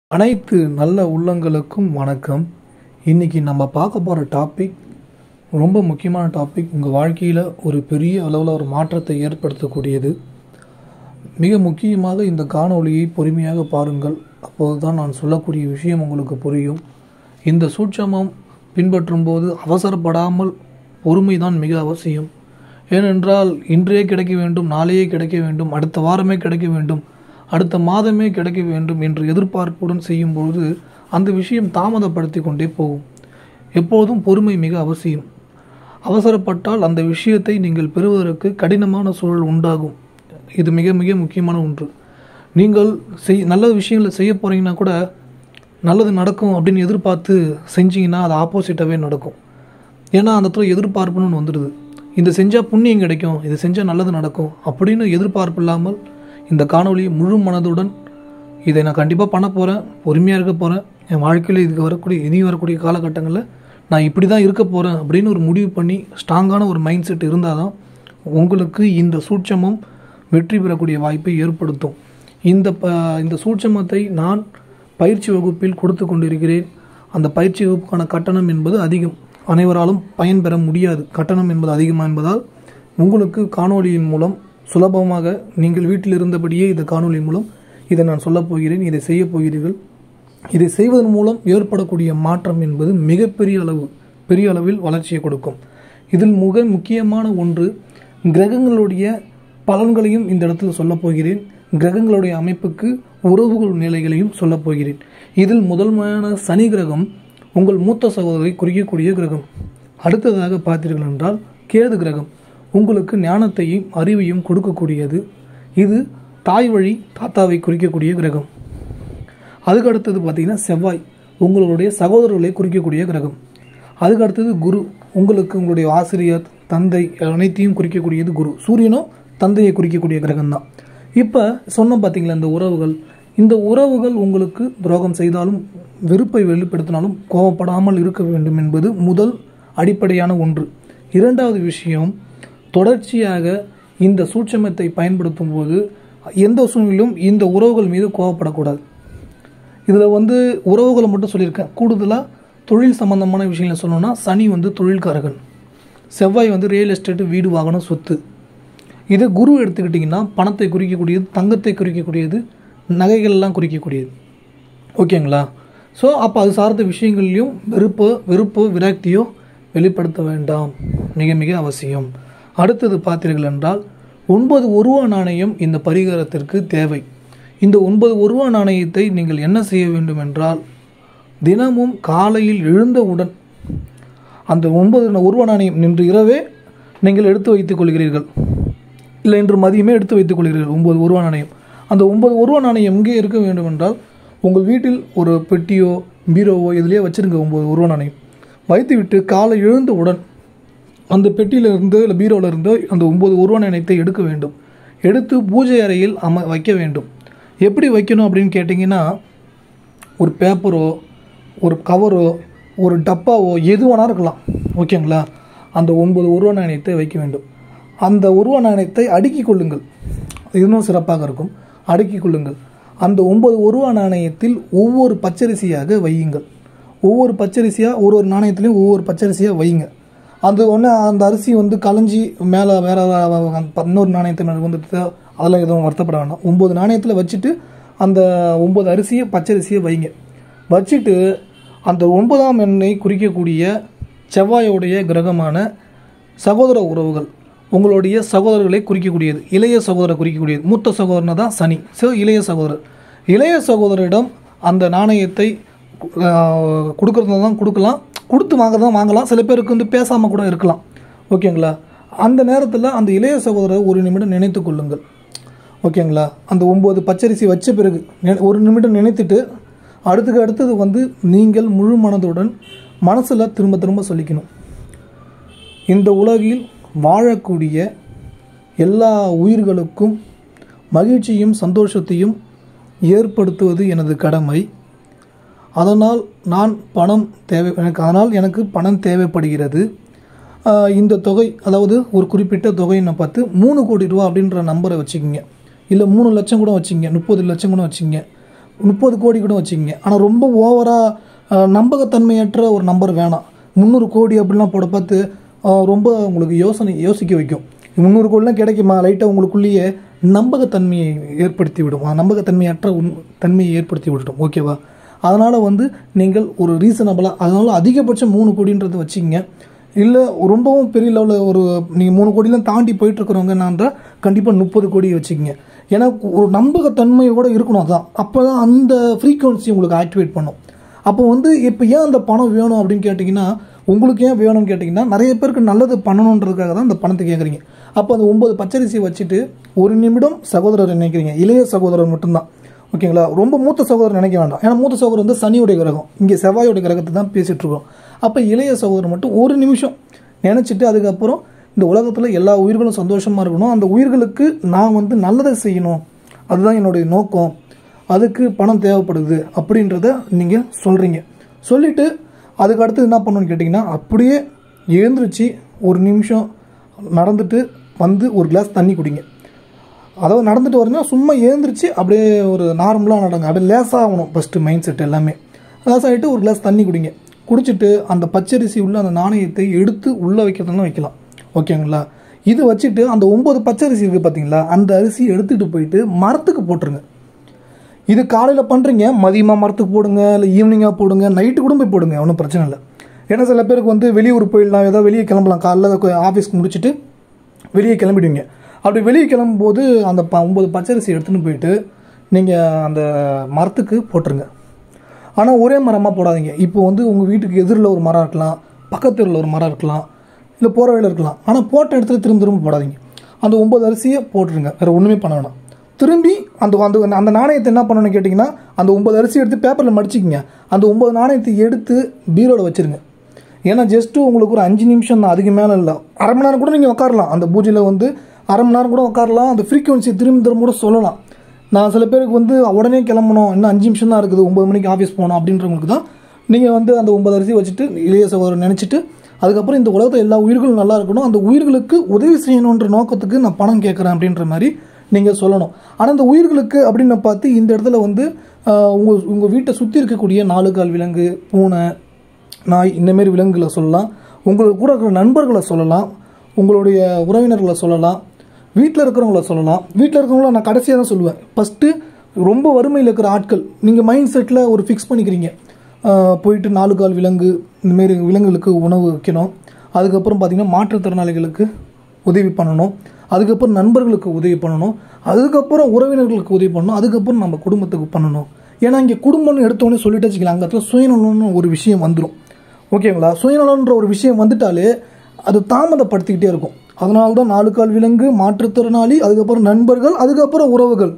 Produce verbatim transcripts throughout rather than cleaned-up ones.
அனைத்து நல்ல உள்ளங்களுக்கும் வணக்கம். இன்றைக்கி நம்ம பார்க்க போகிற டாபிக் ரொம்ப முக்கியமான டாபிக். உங்கள் வாழ்க்கையில் ஒரு பெரிய அளவில் ஒரு மாற்றத்தை ஏற்படுத்தக்கூடியது. மிக முக்கியமாக இந்த காணொளியை பொறுமையாக பாருங்கள். அப்போது தான் நான் சொல்லக்கூடிய விஷயம் உங்களுக்கு புரியும். இந்த சூட்சமம் பின்பற்றும் போது அவசரப்படாமல் பொறுமை தான் மிக அவசியம். ஏனென்றால் இன்றையே கிடைக்க வேண்டும், நாளையே கிடைக்க வேண்டும், அடுத்த வாரமே கிடைக்க வேண்டும், அடுத்த மாதமே கிடைக்க வேண்டும் என்று எதிர்பார்ப்புடன் செய்யும்போது அந்த விஷயம் தாமதப்படுத்தி கொண்டே போகும். எப்போதும் பொறுமை மிக அவசியம். அவசரப்பட்டால் அந்த விஷயத்தை நீங்கள் பெறுவதற்கு கடினமான சூழல் உண்டாகும். இது மிக மிக முக்கியமான ஒன்று. நீங்கள் செய் நல்ல விஷயங்களை செய்ய போகிறீங்கன்னா கூட நல்லது நடக்கும் அப்படின்னு எதிர்பார்த்து செஞ்சீங்கன்னா அது ஆப்போசிட்டாகவே நடக்கும். ஏன்னா அந்த இடத்துல எதிர்பார்ப்புன்னு ஒன்று வந்துடுது. இது செஞ்சால் புண்ணியம் கிடைக்கும், இது செஞ்சால் நல்லது நடக்கும் அப்படின்னு எதிர்பார்ப்பு இல்லாமல் இந்த காணொலியை முழு மனதுடன் இதை நான் கண்டிப்பாக பண்ண போகிறேன், பொறுமையாக இருக்க போகிறேன், என் வாழ்க்கையில் இதுக்கு வரக்கூடிய இனி வரக்கூடிய காலகட்டங்களில் நான் இப்படி தான் இருக்க போகிறேன் அப்படின்னு ஒரு முடிவு பண்ணி ஸ்ட்ராங்கான ஒரு மைண்ட் செட் இருந்தால் தான் உங்களுக்கு இந்த சூட்சமம் வெற்றி பெறக்கூடிய வாய்ப்பை ஏற்படுத்தும். இந்த ப இந்த சூட்சமத்தை நான் பயிற்சி வகுப்பில் கொடுத்து கொண்டிருக்கிறேன். அந்த பயிற்சி வகுப்புக்கான கட்டணம் என்பது அதிகம், அனைவராலும் பயன்பெற முடியாது. கட்டணம் என்பது அதிகமாக என்பதால் உங்களுக்கு காணொலியின் மூலம் சுலபமாக நீங்கள் வீட்டில் இருந்தபடியே இந்த காணொலி மூலம் இதை நான் சொல்லப் போகிறேன். இதை செய்ய போகிறீர்கள். இதை செய்வதன் மூலம் ஏற்படக்கூடிய மாற்றம் என்பது மிகப்பெரிய அளவு பெரிய அளவில் வளர்ச்சியை கொடுக்கும். இதில் மிக முக்கியமான ஒன்று, கிரகங்களுடைய பலன்களையும் இந்த இடத்துல சொல்லப் போகிறேன். கிரகங்களுடைய அமைப்புக்கு உறவுகள் நிலைகளையும் சொல்லப் போகிறேன். இதில் முதன்மையான சனி கிரகம் உங்கள் மூத்த சகோதரரை குறிக்கக்கூடிய கிரகம். அடுத்ததாக பார்த்தீர்கள் என்றால் கேது கிரகம் உங்களுக்கு ஞானத்தையும் அறிவையும் கொடுக்கக்கூடியது. இது தாய் வழி தாத்தாவை குறிக்கக்கூடிய கிரகம். அதுக்கு அடுத்தது பார்த்திங்கன்னா செவ்வாய் உங்களுடைய சகோதரர்களை குறிக்கக்கூடிய கிரகம். அதுக்கு அடுத்தது குரு உங்களுக்கு உங்களுடைய ஆசிரியர் தந்தை அனைத்தையும் குறிக்கக்கூடியது குரு. சூரியனும் தந்தையை குறிக்கக்கூடிய கிரகம் தான். இப்போ சொன்னோம் பார்த்திங்களா, இந்த உறவுகள் இந்த உறவுகள் உங்களுக்கு துரோகம் செய்தாலும் வெறுப்பை வெளிப்படுத்தினாலும் கோபப்படாமல் இருக்க வேண்டும் என்பது முதல் அடிப்படையான ஒன்று. இரண்டாவது விஷயம், தொடர்ச்சியாக இந்த சூட்சமத்தை பயன்படுத்தும் போது எந்த சூழ்நிலையும் இந்த உறவுகள் மீது கோவப்படக்கூடாது. இதில் வந்து உறவுகளை மட்டும் சொல்லியிருக்கேன். கூடுதலாக தொழில் சம்பந்தமான விஷயங்களை சொல்லணும்னா சனி வந்து தொழில்காரகன், செவ்வாய் வந்து ரியல் எஸ்டேட்டு, வீடு, வாகனம், சொத்து. இதை குரு எடுத்துக்கிட்டிங்கன்னா பணத்தை குறிக்கக்கூடியது, தங்கத்தை குறிக்கக்கூடியது, நகைகள்லாம் குறிக்கக்கூடியது. ஓகேங்களா? ஸோ அப்போ அது சார்ந்த விஷயங்கள்லையும் வெறுப்போ வெறுப்போ விரக்தியோ வெளிப்படுத்த வேண்டாம், மிக மிக அவசியம். அடுத்தது பார்த்தீர்கள் என்றால் ஒன்பது ஒருவா நாணயம் இந்த பரிகாரத்திற்கு தேவை. இந்த ஒன்பது ஒருவா நாணயத்தை நீங்கள் என்ன செய்ய வேண்டும் என்றால் தினமும் காலையில் எழுந்தவுடன் அந்த ஒன்பது ஒருவா நாணயம் இன்று இரவே நீங்கள் எடுத்து வைத்துக் கொள்கிறீர்கள், இல்லை இன்று மதியமே எடுத்து வைத்துக் கொள்கிறீர்கள். ஒன்பது ஒருவா நாணயம். அந்த ஒன்பது ஒருவா நாணயம் எங்கே இருக்க வேண்டும் என்றால் உங்கள் வீட்டில் ஒரு பெட்டியோ பீரோவோ இதிலே வச்சுருங்க. ஒன்பது ஒருவா நாணயம் வைத்துவிட்டு காலை எழுந்தவுடன் அந்த பெட்டியிலிருந்து இல்லை பீரோவிலிருந்து அந்த ஒம்பது ஒருவா நாணயத்தை எடுக்க வேண்டும். எடுத்து பூஜை அறையில் அம வைக்க வேண்டும். எப்படி வைக்கணும் அப்படின்னு கேட்டிங்கன்னா, ஒரு பேப்பரோ ஒரு கவரோ ஒரு டப்பாவோ எது வேணா இருக்கலாம். ஓகேங்களா? அந்த ஒன்பது ஒருவா நாணயத்தை வைக்க வேண்டும். அந்த ஒருவா நாணயத்தை அடுக்கி கொள்ளுங்கள், இன்னும் சிறப்பாக இருக்கும். அடுக்கி கொள்ளுங்கள். அந்த ஒன்பது ஒருவா நாணயத்தில் ஒவ்வொரு பச்சரிசியாக வையுங்கள். ஒவ்வொரு பச்சரிசியாக ஒரு ஒரு நாணயத்துலேயும் ஒவ்வொரு பச்சரிசியாக வையுங்க. அது ஒன்று அந்த அரிசி வந்து களைஞ்சி மேலே வேறு இன்னொரு நாணயத்தை வந்துட்டு அதெல்லாம் எதுவும் வருத்தப்பட வேண்டாம். ஒம்பது நாணயத்தில் வச்சுட்டு அந்த ஒம்பது அரிசியை பச்சரிசியை வைங்க. வச்சுட்டு அந்த ஒன்பதாம் எண்ணை குறிக்கக்கூடிய செவ்வாயோடைய கிரகமான சகோதர உறவுகள் உங்களுடைய சகோதரர்களை குறிக்கக்கூடியது, இளைய சகோதரரை குறிக்கக்கூடியது. மூத்த சகோதரனை தான் சனி. ஸோ இளைய சகோதரர் இளைய சகோதரிடம் அந்த நாணயத்தை கொடுக்குறதா தான் கொடுக்கலாம், கொடுத்து வாங்க தான் வாங்கலாம். சில பேருக்கு வந்து பேசாமல் கூட இருக்கலாம். ஓகேங்களா? அந்த நேரத்தில் அந்த இளைய சகோதரரை ஒரு நிமிடம் நினைத்து கொள்ளுங்கள். ஓகேங்களா? அந்த ஒம்பது பச்சரிசி வச்ச பிறகு ஒரு நிமிடம் நினைத்துட்டு அடுத்துக்கு அடுத்தது வந்து நீங்கள் முழு மனதுடன் மனசில் திரும்ப திரும்ப சொல்லிக்கணும், இந்த உலகில் வாழக்கூடிய எல்லா உயிர்களுக்கும் மகிழ்ச்சியும் சந்தோஷத்தையும் ஏற்படுத்துவது எனது கடமை. அதனால் நான் பணம் தேவை எனக்கு அதனால் எனக்கு பணம் தேவைப்படுகிறது. இந்த தொகை, அதாவது ஒரு குறிப்பிட்ட தொகையை பார்த்து மூணு கோடி ரூபா அப்படின்ற நம்பரை வச்சுக்கிங்க, இல்லை மூணு லட்சம் கூட வச்சுங்க, முப்பது லட்சம் கூட வச்சுங்க. முப்பது கோடி கூட வச்சுக்கிங்க. ஆனால் ரொம்ப ஓவராக நம்பகத்தன்மையற்ற ஒரு நம்பர் வேணாம். முந்நூறு கோடி அப்படிலாம் போட பார்த்து ரொம்ப உங்களுக்கு யோசனை யோசிக்க வைக்கும். முந்நூறு கோடிலாம் கிடைக்குமா, லைட்டாக உங்களுக்குள்ளேயே நம்பகத்தன்மையை ஏற்படுத்தி விடும். நம்பகத்தன்மையற்ற உன் தன்மையை ஏற்படுத்தி விட்டுடும். ஓகேவா? அதனால் வந்து நீங்கள் ஒரு ரீசனபிளாக, அதனால் அதிகபட்சம் மூணு கோடின்றதை வச்சுக்கிங்க. இல்லை ரொம்பவும் பெரிய லெவலில் ஒரு நீங்கள் மூணு கோடிலாம் தாண்டி போயிட்டுருக்குறவங்கன்னான்றா கண்டிப்பாக முப்பது கோடியை வச்சுக்கிங்க. ஏன்னா ஒரு நம்பகத்தன்மையோடு இருக்கணும். அதுதான் அப்போ தான் அந்த ஃப்ரீக்குவன்சி உங்களுக்கு ஆக்டிவேட் பண்ணும். அப்போ வந்து இப்போ ஏன் அந்த பணம் வேணும் அப்படின்னு கேட்டிங்கன்னா, உங்களுக்கு ஏன் வேணும்னு கேட்டிங்கன்னா, நிறைய பேருக்கு நல்லது பண்ணணுன்றதுக்காக தான் அந்த பணத்தை கேட்குறீங்க. அப்போ அந்த ஒம்பது பச்சரிசி வச்சுட்டு ஒரு நிமிடம் சகோதரர் நினைக்கிறீங்க, இளைய சகோதரர் மட்டும்தான். ஓகேங்களா? ரொம்ப மூத்த சகோதரர் நினைக்க வேண்டாம். ஏன்னா மூத்த சகோதரர் வந்து சனியுடைய கிரகம், இங்கே செவ்வாயோடைய கிரகத்தை தான் பேசிகிட்டு இருக்கோம். அப்போ இளைய சகோதரர் மட்டும் ஒரு நிமிஷம் நினச்சிட்டு அதுக்கப்புறம் இந்த உலகத்தில் எல்லா உயிர்களும் சந்தோஷமாக இருக்கணும், அந்த உயிர்களுக்கு நான் வந்து நல்லதை செய்யணும், அதுதான் என்னுடைய நோக்கம், அதுக்கு பணம் தேவைப்படுது அப்படின்றத நீங்கள் சொல்கிறீங்க. சொல்லிவிட்டு அதுக்கு அடுத்து என்ன பண்ணணும்னு கேட்டிங்கன்னா, அப்படியே எழுந்திரிச்சு ஒரு நிமிஷம் நடந்துட்டு வந்து ஒரு கிளாஸ் தண்ணி குடிங்க. அதாவது நடந்துட்டு வரீங்கன்னா சும்மா எழுந்திரிச்சு அப்படியே ஒரு நார்மலாக நடங்க. அப்படியே லேசாக ஆகணும் ஃபஸ்ட்டு மைண்ட் செட் எல்லாமே. லேசாகிட்டு ஒரு கிளாஸ் தண்ணி குடிங்க. குடிச்சிட்டு அந்த பச்சரிசி உள்ள அந்த நாணயத்தை எடுத்து உள்ளே வைக்கிறதுனா வைக்கலாம். ஓகேங்களா? இது வச்சுட்டு அந்த ஒம்பது பச்சரிசி இருக்குது பார்த்தீங்களா, அந்த அரிசி எடுத்துகிட்டு போயிட்டு மரத்துக்கு போட்டுருங்க. இது காலையில் பண்ணுறீங்க, மதியமாக மரத்துக்கு போடுங்க, இல்லை ஈவினிங்காக போடுங்க, நைட்டு கூட போய் போடுங்க, ஒன்றும் பிரச்சனை இல்லை. ஏன்னா சில பேருக்கு வந்து வெளியூர் போயிடலாம், ஏதோ வெளியே கிளம்பலாம், காலைல ஆஃபீஸ்க்கு முடிச்சுட்டு வெளியே கிளம்பிடுவீங்க. அப்படி வெளியே கிளம்பும்போது அந்த ப ஒம்பது பச்சரிசி எடுத்துகிட்டு போயிட்டு நீங்கள் அந்த மரத்துக்கு போட்டுருங்க. ஆனால் ஒரே மரமாக போடாதீங்க. இப்போ வந்து உங்கள் வீட்டுக்கு எதிரில் ஒரு மரம் இருக்கலாம், பக்கத்தில் ஒரு மரம் இருக்கலாம், இல்லை போகிற வழியில் இருக்கலாம். ஆனால் போட்ட இடத்துல திரும்ப திரும்ப போடாதீங்க. அந்த ஒம்பது அரிசியை போட்டுருங்க, வேறு ஒன்றுமே பண்ண வேணாம். திரும்பி அந்த அந்த அந்த நாணயத்தை என்ன பண்ணணும்னு கேட்டிங்கன்னா, அந்த ஒம்பது அரிசி எடுத்து பேப்பரில் மடிச்சிக்கிங்க. அந்த ஒம்பது நாணயத்தை எடுத்து பீரோவில் வச்சுருங்க. ஏன்னா ஜஸ்ட்டு உங்களுக்கு ஒரு அஞ்சு நிமிஷம் தான், அதுக்கு மேலே இல்லை. அரை மணி நேரம் கூட நீங்கள் உட்காரலாம். அந்த பூஜையில் வந்து அரை மணி நேரம் கூட உட்காரலாம். அந்த ஃப்ரீக்குவன்சி திரும்ப திரும்ப கூட சொல்லலாம். நான் சில பேருக்கு வந்து உடனே கிளம்பணும், இன்னும் அஞ்சு நிமிஷம் தான் இருக்குது, ஒம்பது மணிக்கு ஆஃபீஸ் போகணும் அப்படின்றவங்களுக்கு தான் நீங்கள் வந்து அந்த ஒம்பது அரிசி வச்சுட்டு இளைய சகோதரர் நினச்சிட்டு அதுக்கப்புறம் இந்த உலகத்தில் எல்லா உயிர்களும் நல்லா இருக்கணும், அந்த உயிர்களுக்கு உதவி செய்யணுன்ற நோக்கத்துக்கு நான் பணம் கேட்குறேன் அப்படின்ற மாதிரி நீங்கள் சொல்லணும். ஆனால் இந்த உயிர்களுக்கு அப்படின்னு பார்த்து இந்த இடத்துல வந்து உங்கள் உங்கள் வீட்டை சுற்றி இருக்கக்கூடிய நாலு கால் விலங்கு, பூனை, நாய், இந்தமாரி விலங்குகளை சொல்லலாம். உங்களுக்கு கூட இருக்கிற நண்பர்களை சொல்லலாம், உங்களுடைய உறவினர்களை சொல்லலாம், வீட்டில் இருக்கிறவங்கள சொல்லலாம். வீட்டில் இருக்கிறவங்கள நான் கடைசியாக தான் சொல்லுவேன். ஃபஸ்ட்டு ரொம்ப வறுமையில் இருக்கிற ஆட்கள் நீங்கள் மைண்ட் செட்டில் ஒரு ஃபிக்ஸ் பண்ணிக்கிறீங்க, போயிட்டு நாலு கால் விலங்கு இந்தமாரி விலங்குகளுக்கு உணவு வைக்கணும். அதுக்கப்புறம் பார்த்திங்கன்னா மாற்றுத்திறனாளிகளுக்கு உதவி பண்ணணும், அதுக்கப்புறம் நண்பர்களுக்கு உதவி பண்ணணும், அதுக்கப்புறம் உறவினர்களுக்கு உதவி பண்ணணும், அதுக்கப்புறம் நம்ம குடும்பத்துக்கு பண்ணணும். ஏன்னா இங்கே குடும்பம்னு எடுத்தோடனே சொல்லிட்டு வச்சுக்கலாம், அங்கே இடத்துல சுயநலம்னு ஒரு விஷயம் வந்துடும். ஓகேங்களா? சுயநலன்ற ஒரு விஷயம் வந்துட்டாலே அது தாமதப்படுத்திக்கிட்டே இருக்கும். அதனால தான் நாலு கால் விலங்கு, மாற்றுத்திறனாளி, அதுக்கப்புறம் நண்பர்கள், அதுக்கப்புறம் உறவுகள்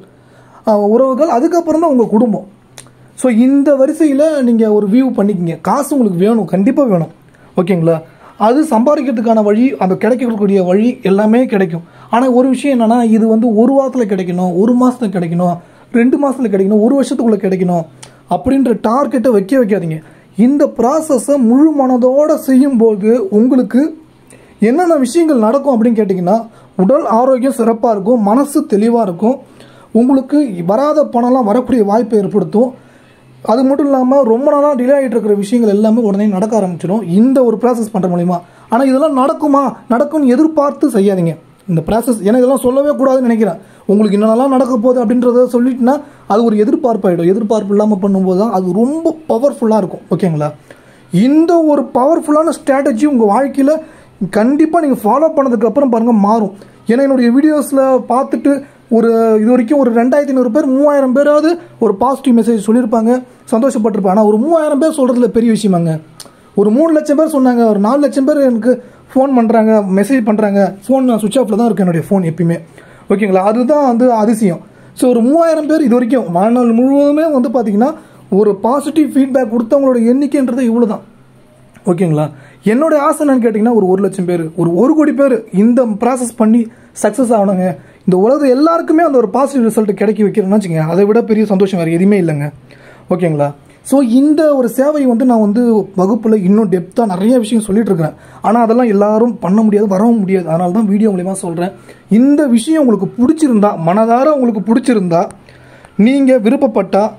உறவுகள் அதுக்கப்புறம் தான் உங்கள் குடும்பம். ஸோ இந்த வரிசையில் நீங்கள் ஒரு வியூ பண்ணிக்கிங்க. காசு உங்களுக்கு வேணும், கண்டிப்பாக வேணும். ஓகேங்களா? அது சம்பாதிக்கிறதுக்கான வழி, அந்த கிடைக்கக்கூடிய வழி எல்லாமே கிடைக்கும். ஆனால் ஒரு விஷயம் என்னென்னா, இது வந்து ஒரு வாரத்தில் கிடைக்கணும், ஒரு மாதத்தில் கிடைக்கணும், ரெண்டு மாதத்தில் கிடைக்கணும், ஒரு வருஷத்துக்குள்ளே கிடைக்கணும் அப்படின்ற டார்கெட்டை வைக்க வைக்காதீங்க. இந்த ப்ராசஸை முழு மனதோடு செய்யும்போது உங்களுக்கு என்னென்ன விஷயங்கள் நடக்கும் அப்படின்னு கேட்டிங்கன்னா, உடல் ஆரோக்கியம் சிறப்பாக இருக்கும், மனசு தெளிவாக இருக்கும், உங்களுக்கு வராத பணம்லாம் வரக்கூடிய வாய்ப்பை ஏற்படுத்தும். அது மட்டும் இல்லாமல் ரொம்ப நாளாக டிலே ஆகிட்டு இருக்கிற விஷயங்கள் எல்லாமே உடனே நடக்க ஆரம்பிச்சிடும் இந்த ஒரு ப்ராசஸ் பண்ணுற மூலிமா. ஆனால் இதெல்லாம் நடக்குமா, நடக்கும்னு எதிர்பார்த்து செய்யாதீங்க இந்த ப்ராசஸ். ஏன்னா இதெல்லாம் சொல்லவே கூடாதுன்னு நினைக்கிறேன். உங்களுக்கு என்னென்னலாம் நடக்க போகுது அப்படின்றத சொல்லிட்டுனா அது ஒரு எதிர்பார்ப்பாயிடும். எதிர்பார்ப்பு இல்லாமல் பண்ணும்போது தான் அது ரொம்ப பவர்ஃபுல்லாக இருக்கும். ஓகேங்களா? இந்த ஒரு பவர்ஃபுல்லான ஸ்ட்ராட்டஜி உங்கள் வாழ்க்கையில் கண்டிப்பாக நீங்கள் ஃபாலோ பண்ணதுக்கப்புறம் பாருங்கள் மாறும். ஏன்னா என்னுடைய வீடியோஸில் பார்த்துட்டு ஒரு இது வரைக்கும் ஒரு ரெண்டாயிரத்தி ஐநூறு பேர் மூவாயிரம் பேராவது ஒரு பாசிட்டிவ் மெசேஜ் சொல்லியிருப்பாங்க, சந்தோஷப்பட்டிருப்பாங்க. ஆனால் ஒரு மூவாயிரம் பேர் சொல்கிறதுல பெரிய விஷயமாங்க. ஒரு மூணு லட்சம் பேர் சொன்னாங்க, ஒரு நாலு லட்சம் பேர் எனக்கு ஃபோன் பண்ணுறாங்க, மெசேஜ் பண்ணுறாங்க. ஃபோன் சுவிட்ச் ஆஃபில் தான் இருக்குது என்னுடைய ஃபோன் எப்பயுமே. ஓகேங்களா? அதுதான் வந்து அதிசயம். ஸோ ஒரு மூவாயிரம் பேர் இது வரைக்கும் வாழ்நாள் முழுவதுமே வந்து பார்த்திங்கன்னா ஒரு பாசிட்டிவ் ஃபீட்பேக் கொடுத்தவங்களோட எண்ணிக்கைன்றது இவ்வளோ தான். ஓகேங்களா? என்னோட ஆசை என்னன்னு கேட்டிங்கன்னா ஒரு ஒரு லட்சம் பேர், ஒரு ஒரு கோடி பேர் இந்த ப்ராசஸ் பண்ணி சக்ஸஸ் ஆகணுங்க. இந்த உலகம் எல்லாருக்குமே அந்த ஒரு பாசிட்டிவ் ரிசல்ட் கிடைக்க வைக்கிறேன்னு வச்சுங்க, அதை விட பெரிய சந்தோஷம் வேறு எதுவுமே இல்லைங்க. ஓகேங்களா? ஸோ இந்த ஒரு சேவை வந்து நான் வந்து வகுப்பில் இன்னும் டெப்த்தாக நிறைய விஷயம் சொல்லிட்டு இருக்கிறேன். ஆனால் அதெல்லாம் எல்லாரும் பண்ண முடியாது, வரவும் முடியாது. அதனால தான் வீடியோ மூலிமா சொல்கிறேன். இந்த விஷயம் உங்களுக்கு பிடிச்சிருந்தா, மனதார உங்களுக்கு பிடிச்சிருந்தா, நீங்கள் விருப்பப்பட்டால்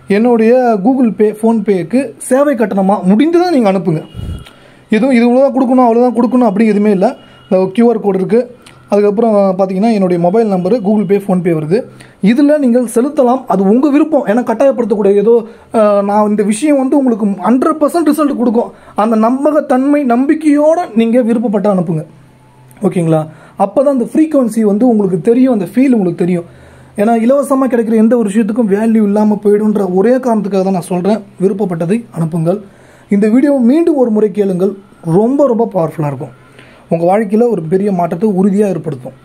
என்னுடைய கூகுள் பே ஃபோன்பேக்கு சேவை கட்டணமாக முடிந்ததை நீங்கள் அனுப்புங்க. எதுவும் இது இவ்வளோ தான் கொடுக்கணும் அவ்வளோதான் கொடுக்கணும் அப்படி எதுவுமே இல்லை. இந்த கியூஆர் கோடு இருக்குது. அதுக்கப்புறம் பார்த்தீங்கன்னா என்னுடைய mobile number Google Pay PhonePe வருது. இதில் நீங்கள் செலுத்தலாம். அது உங்கள் விருப்பம். ஏன்னா கட்டாயப்படுத்தக்கூடிய ஏதோ நான் இந்த விஷயம் வந்து உங்களுக்கு ஹண்ட்ரட் பர்சன்ட் ரிசல்ட் கொடுக்கும் அந்த நம்பகத்தன்மை நம்பிக்கையோடு நீங்கள் விருப்பப்பட்டு அனுப்புங்க. ஓகேங்களா? அப்போ தான் அந்த ஃப்ரீக்வன்சி வந்து உங்களுக்கு தெரியும், அந்த ஃபீல் உங்களுக்கு தெரியும். ஏன்னா இலவசமாக கிடைக்கிற எந்த ஒரு விஷயத்துக்கும் வேல்யூ இல்லாமல் போயிடுன்ற ஒரே காரணத்துக்காக தான் நான் சொல்கிறேன், விருப்பப்பட்டதை அனுப்புங்கள். இந்த வீடியோ மீண்டும் ஒரு முறை கேளுங்கள். ரொம்ப ரொம்ப பவர்ஃபுல்லாக இருக்கும். உங்கள் வாழ்க்கையில் ஒரு பெரிய மாற்றத்தை உறுதியாக ஏற்படுத்தும்.